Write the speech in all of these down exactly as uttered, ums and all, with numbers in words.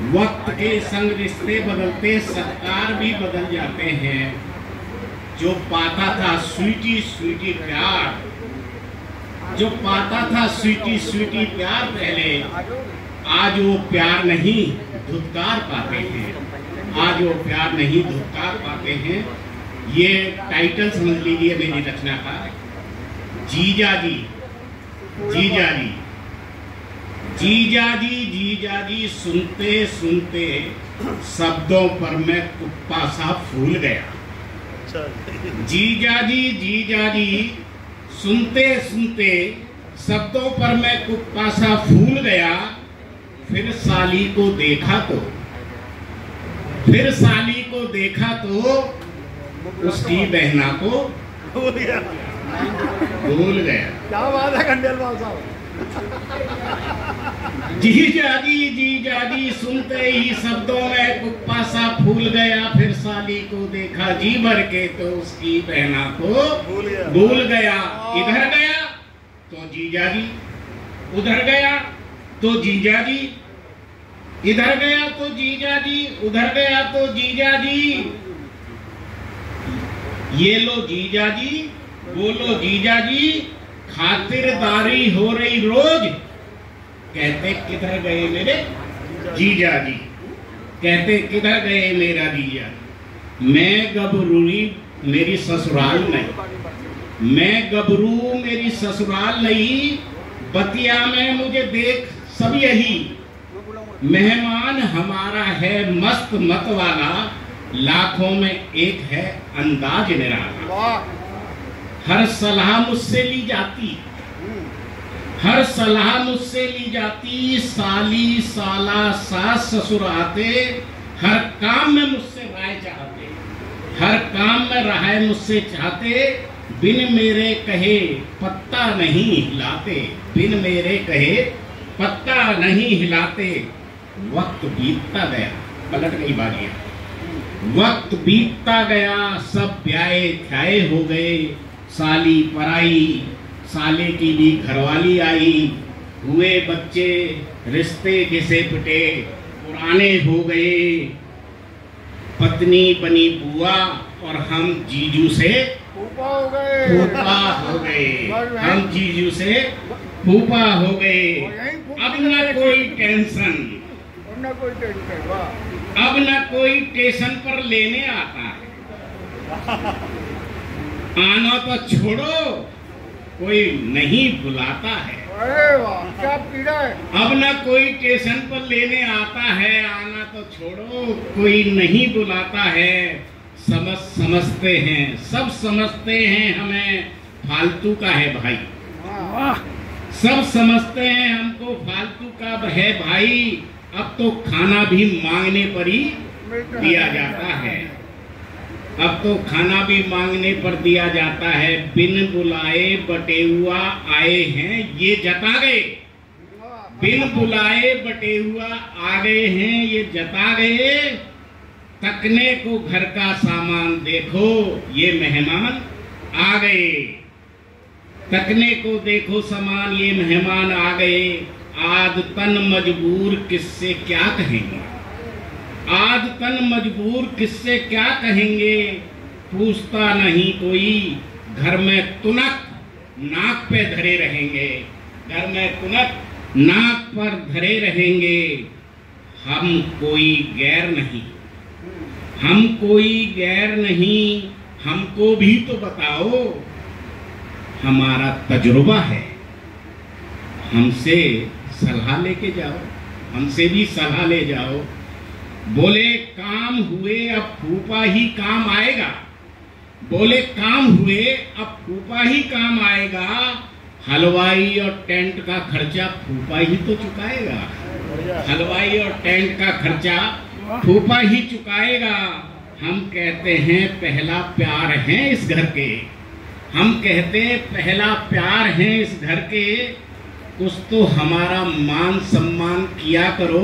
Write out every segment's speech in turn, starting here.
वक्त के संग रिश्ते बदलते, सत्कार भी बदल जाते हैं। जो पाता था स्वीटी स्वीटी प्यार, जो पाता था स्वीटी स्वीटी प्यार पहले, आज वो प्यार नहीं धुतकार पाते हैं। आज वो प्यार नहीं धुतकार पाते हैं। ये टाइटल समझ लीजिए मेरी रचना का। जीजा जी, जीजा जी, जीजा जी, जीजा जी, सुनते सुनते शब्दों पर मैं कुप्पा सा फूल गया। जीजा जी, जीजा जी, सुनते सुनते शब्दों पर मैं कुप्पा सा फूल गया। फिर साली को देखा तो, फिर साली को देखा तो उसकी बहना को भूल गया, भूल गया। क्या बात है खंडेलवाल साहब। जीजा जी, जीजा जी, सुनते ही शब्दों में कुप्पा सा फूल गया। फिर साली को देखा जी भर के तो उसकी बहना को भूल गया, भूल गया। इधर गया तो जीजा जी, उधर गया तो जीजा जी, इधर गया तो जीजा जी, उधर गया तो जीजा जी। ये लो जीजा जी, बोलो जीजा जी, खातिरदारी हो रही रोज। कहते किधर गए मेरे जीजा जी, कहते किधर गए मेरा जीजा। मैं गबरूरी मेरी ससुराल नहीं, मैं गबरू मेरी ससुराल नहीं। बतिया में मुझे देख सब यही, मेहमान हमारा है मस्त मत वाला। लाखों में एक है अंदाज निराला। हर सलाह मुझसे ली जाती, हर सलाह मुझसे ली जाती। साली साला सास ससुर आते, हर काम में मुझसे राय चाहते, हर काम में राय मुझसे चाहते। बिन मेरे कहे पत्ता नहीं हिलाते, बिन मेरे कहे पत्ता नहीं हिलाते। वक्त बीतता गया, पलट गई बाजियां। वक्त बीतता गया, सब ब्याहे ठाए हो गए। साली पराई, साले की भी घरवाली आई। हुए बच्चे, रिश्ते घिसे पिटे पुराने हो गए। पत्नी बनी बुआ और हम जीजू से फूफा हो गए, फूफा हो गए। हम जीजू से फूफा हो गए। अब न कोई टेंशन, न कोई टेंशन, वाह। अब न कोई स्टेशन पर लेने आता है। आना तो छोड़ो, कोई नहीं बुलाता है। अरे वाह, क्या पीड़ा है। अब न कोई स्टेशन पर लेने आता है। आना तो छोड़ो, कोई नहीं बुलाता है। समझ समझते हैं, सब समझते हैं हमें फालतू का है भाई। वाह, सब समझते हैं हमको फालतू का है भाई। अब तो खाना भी मांगने पर ही दिया जाता है। अब तो खाना भी मांगने पर दिया जाता है। बिन बुलाए बटेहुआ आए हैं ये जता गए, बिन बुलाए बटेहुआ आ गए हैं ये जता गए। तकने को घर का सामान देखो ये मेहमान आ गए। तकने को देखो सामान ये मेहमान आ गए। आद तन मजबूर किससे क्या कहेंगे, आद तन मजबूर किससे क्या कहेंगे। पूछता नहीं कोई, घर में तुनक नाक पे धरे रहेंगे। घर में तुनक नाक पर धरे रहेंगे। हम कोई गैर नहीं, हम कोई गैर नहीं। हमको भी तो बताओ, हमारा तजुर्बा है। हमसे सलाह लेके जाओ, हमसे भी सलाह ले जाओ। बोले काम हुए अब फूफा ही काम आएगा। बोले काम हुए अब फूफा ही काम आएगा। हलवाई और टेंट का खर्चा फूफा ही तो चुकाएगा। हलवाई और टेंट का खर्चा फूफा ही चुकाएगा। हम कहते हैं पहला प्यार है इस घर के, हम कहते हैं पहला प्यार है इस घर के। कुछ तो हमारा मान सम्मान किया करो।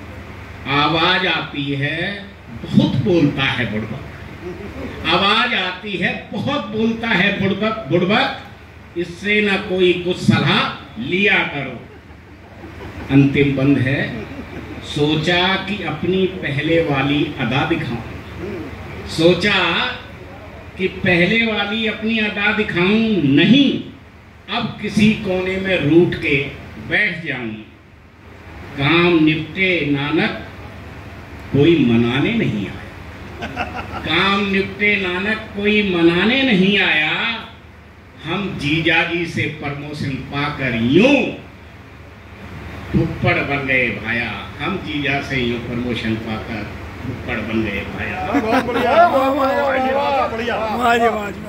आवाज आती है बहुत बोलता है बुड़बक, आवाज आती है बहुत बोलता है बुड़बक बुड़बक। इससे ना कोई कुछ सलाह लिया करो। अंतिम बंद है, सोचा कि अपनी पहले वाली अदा दिखाऊं, सोचा कि पहले वाली अपनी अदा दिखाऊं, नहीं अब किसी कोने में रूठ के बैठ जाऊं। काम निपटे नानक कोई मनाने नहीं आया, काम निपटे नानक कोई मनाने नहीं आया। हम जीजा जी से प्रमोशन पाकर यूं फुप्पड़ बन गए भाया, हम जीजा से यूं प्रमोशन पाकर फुप्पड़ बन गए भाया। बहुत बढ़िया, बहुत बढ़िया, बढ़िया।